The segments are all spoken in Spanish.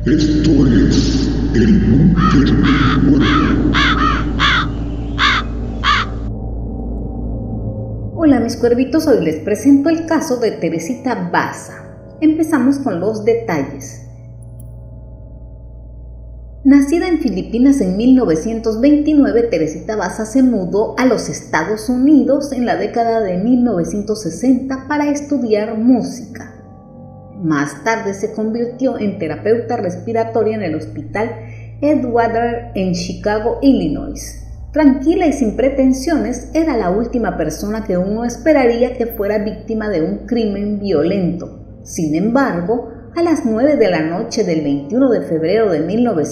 Esto es el búnker del cuervo. Hola mis cuervitos, hoy les presento el caso de Teresita Basa. Empezamos con los detalles. Nacida en Filipinas en 1929, Teresita Basa se mudó a los Estados Unidos en la década de 1960 para estudiar música. Más tarde se convirtió en terapeuta respiratoria en el Hospital Edgewater en Chicago, Illinois. Tranquila y sin pretensiones, era la última persona que uno esperaría que fuera víctima de un crimen violento. Sin embargo, a las 9 de la noche del 21 de febrero de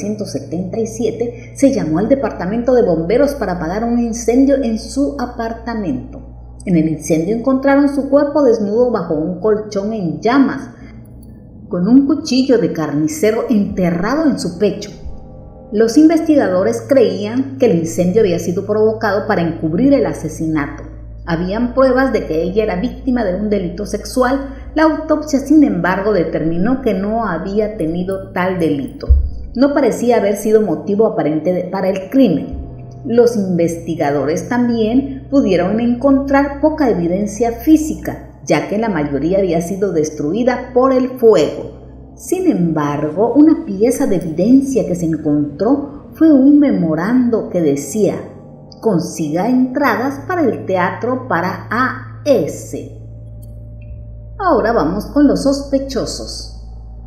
1977, se llamó al departamento de bomberos para apagar un incendio en su apartamento. En el incendio encontraron su cuerpo desnudo bajo un colchón en llamas, con un cuchillo de carnicero enterrado en su pecho. Los investigadores creían que el incendio había sido provocado para encubrir el asesinato. Habían pruebas de que ella era víctima de un delito sexual. La autopsia, sin embargo, determinó que no había tenido tal delito. No parecía haber sido motivo aparente para el crimen. Los investigadores también pudieron encontrar poca evidencia física, ya que la mayoría había sido destruida por el fuego. Sin embargo, una pieza de evidencia que se encontró fue un memorando que decía: consiga entradas para el teatro para A.S. Ahora vamos con los sospechosos.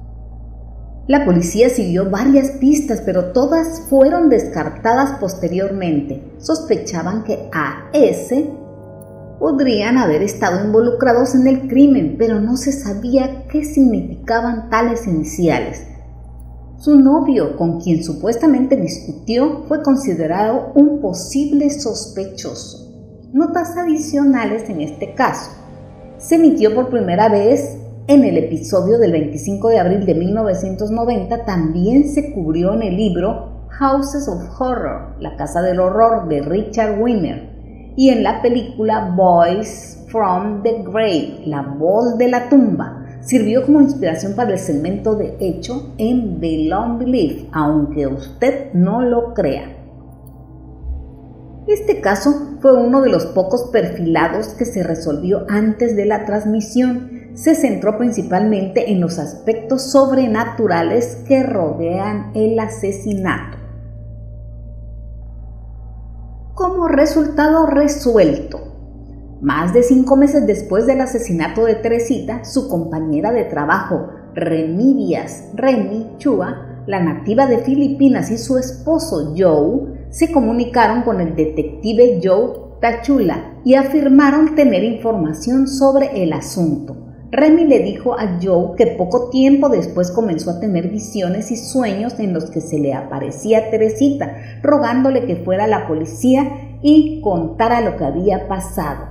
La policía siguió varias pistas, pero todas fueron descartadas posteriormente. Sospechaban que A.S. podrían haber estado involucrados en el crimen, pero no se sabía qué significaban tales iniciales. Su novio, con quien supuestamente discutió, fue considerado un posible sospechoso. Notas adicionales en este caso. Se emitió por primera vez en el episodio del 25 de abril de 1990. También se cubrió en el libro Houses of Horror, La Casa del Horror, de Richard Wimmer, y en la película Voice from the Grave, La Voz de la Tumba. Sirvió como inspiración para el segmento de hecho en Beyond Belief, aunque usted no lo crea. Este caso fue uno de los pocos perfilados que se resolvió antes de la transmisión. Se centró principalmente en los aspectos sobrenaturales que rodean el asesinato. Como resultado resuelto, más de 5 meses después del asesinato de Teresita, su compañera de trabajo, Remy Chua, la nativa de Filipinas, y su esposo Joe se comunicaron con el detective Joe Tachula y afirmaron tener información sobre el asunto. Remy le dijo a Joe que poco tiempo después comenzó a tener visiones y sueños en los que se le aparecía a Teresita, rogándole que fuera a la policía y contara lo que había pasado.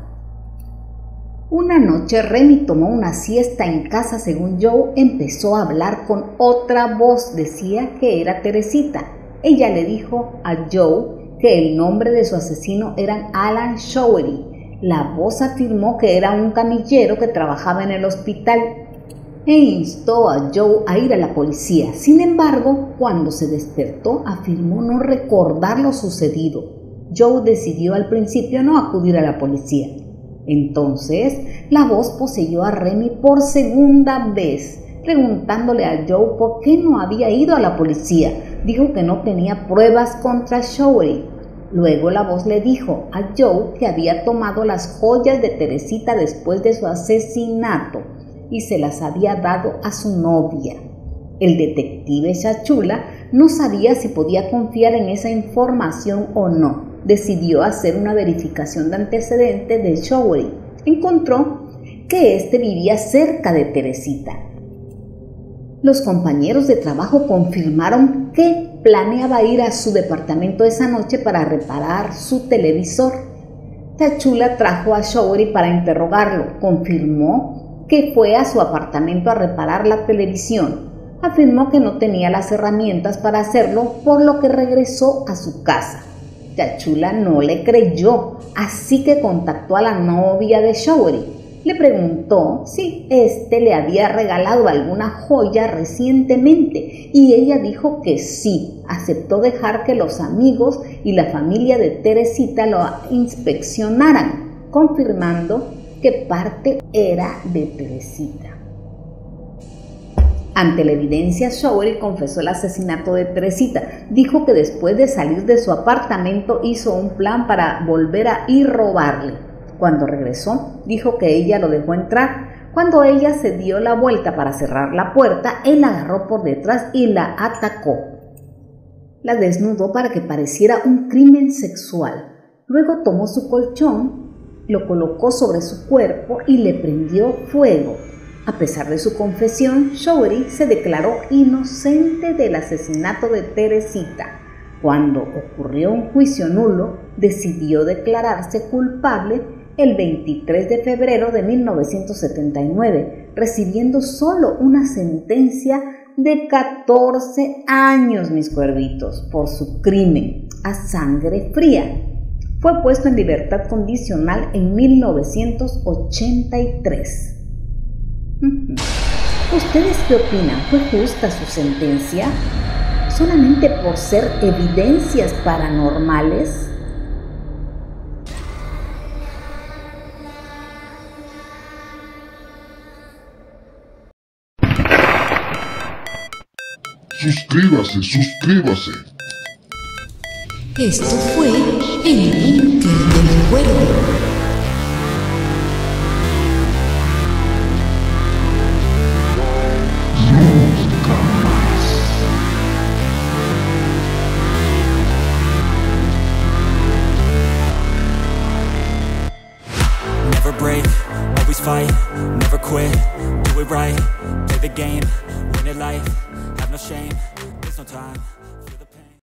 Una noche Remy tomó una siesta en casa. Según Joe, empezó a hablar con otra voz. Decía que era Teresita. Ella le dijo a Joe que el nombre de su asesino era Alan Showery. La voz afirmó que era un camillero que trabajaba en el hospital e instó a Joe a ir a la policía. Sin embargo, cuando se despertó, afirmó no recordar lo sucedido. Joe decidió al principio no acudir a la policía. Entonces, la voz poseyó a Remy por segunda vez, preguntándole a Joe por qué no había ido a la policía. Dijo que no tenía pruebas contra Showery. Luego la voz le dijo a Joe que había tomado las joyas de Teresita después de su asesinato y se las había dado a su novia. El detective Chachula no sabía si podía confiar en esa información o no. Decidió hacer una verificación de antecedentes de Showery. Encontró que éste vivía cerca de Teresita. Los compañeros de trabajo confirmaron que planeaba ir a su departamento esa noche para reparar su televisor. Tachula trajo a Showery para interrogarlo. Confirmó que fue a su apartamento a reparar la televisión. Afirmó que no tenía las herramientas para hacerlo, por lo que regresó a su casa. Tachula no le creyó, así que contactó a la novia de Showery. Le preguntó si éste le había regalado alguna joya recientemente y ella dijo que sí. Aceptó dejar que los amigos y la familia de Teresita lo inspeccionaran, confirmando que parte era de Teresita. Ante la evidencia, Showery confesó el asesinato de Teresita. Dijo que después de salir de su apartamento hizo un plan para volver a ir a robarle. Cuando regresó, dijo que ella lo dejó entrar. Cuando ella se dio la vuelta para cerrar la puerta, él la agarró por detrás y la atacó. La desnudó para que pareciera un crimen sexual. Luego tomó su colchón, lo colocó sobre su cuerpo y le prendió fuego. A pesar de su confesión, Showery se declaró inocente del asesinato de Teresita. Cuando ocurrió un juicio nulo, decidió declararse culpable el 23 de febrero de 1979, recibiendo solo una sentencia de 14 años, mis cuervitos, por su crimen a sangre fría. Fue puesto en libertad condicional en 1983. ¿Ustedes qué opinan? ¿Fue justa su sentencia? ¿Solamente por ser evidencias paranormales? Suscríbase. Esto fue el Búnker del Cuervo. Never break, always fight, never quit, do it right, play the game, win it life, have no shame, there's no time.